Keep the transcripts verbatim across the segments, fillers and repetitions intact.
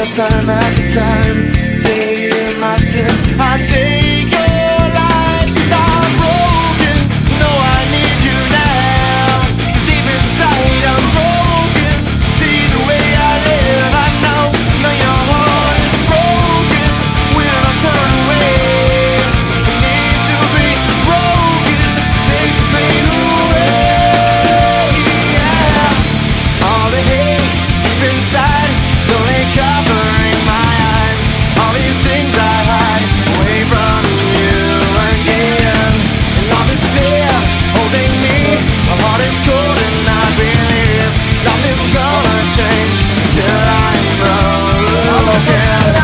time after time, dating my sin. I take your life 'cause I'm broken. No, I need you now. Deep inside I'm broken. See the way I live, I know. Know your heart is broken when I turn away. I need to be broken. Take the pain away. Yeah. All the hate deep inside, slowly covering my eyes. All these things I hide away from you again. And all this fear holding me, my heart is cold and I believe nothing's gonna change till I'm broken.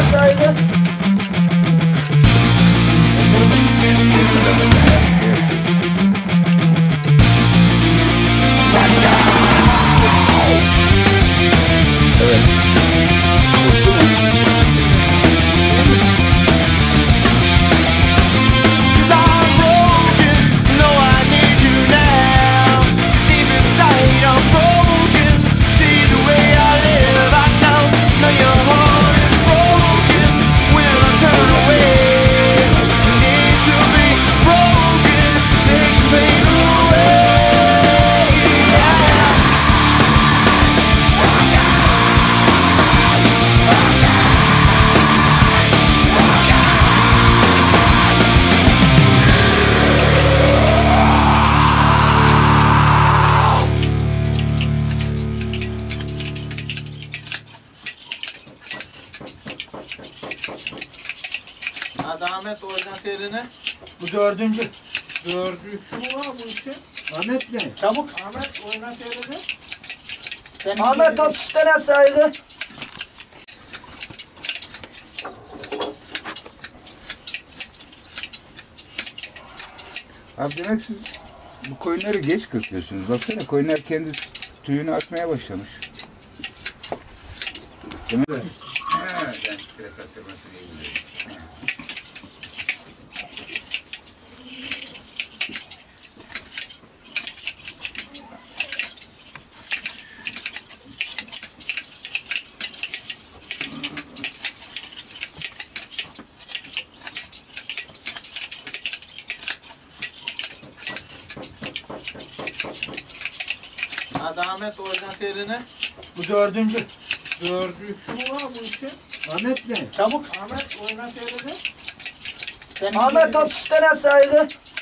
Hadi Ahmet oynat elini. Bu dördüncü. Dördüncü mü var bu işin? Ahmet ne? Çabuk Ahmet oynat elini. Sen Ahmet otuz tane saydı. Abi demek siz bu koyunları geç kırpıyorsunuz. Baksana koyunlar kendi tüyünü atmaya başlamış. Demek mi? Ha, ben stres attırmasını iyi biliyorum. Hadi Ahmet oynat elini. Bu dördüncü. Dördüncü mü var bu işin? Ahmet ne? Çabuk Ahmet oynat elini. Sen Ahmet otuz tane saydı.